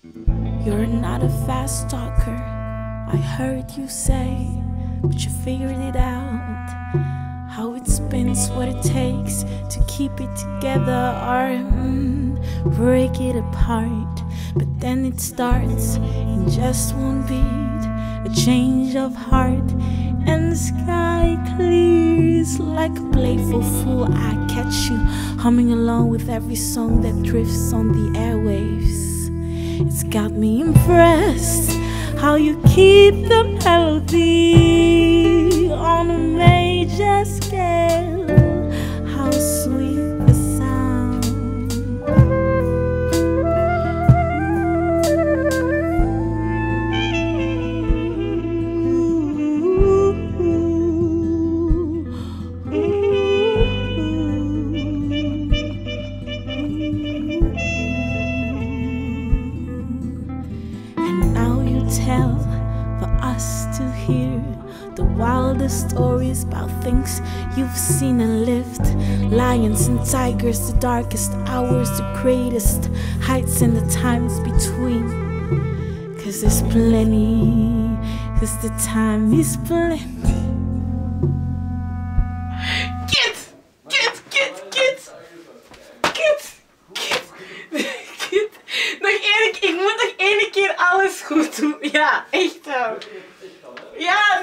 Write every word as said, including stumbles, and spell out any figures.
You're not a fast talker, I heard you say, but you figured it out. How it spins, what it takes to keep it together, or mm, break it apart. But then it starts in just one beat, a change of heart, and the sky clears like a playful fool. I catch you humming along with every song that drifts on the airwaves. It's got me impressed how you keep the melody on a major scale. How sweet the sound. And now you tell for us to hear the wildest stories about things you've seen and lived. Lions and tigers, the darkest hours, the greatest heights and the times between. Cause there's plenty, cause the time is plenty. Kid! Kid! Kid! Kid! Kid! Kid! Kid! Nog één keer, ik moet nog één keer alles goed doen. Ja, echt wel. Ja!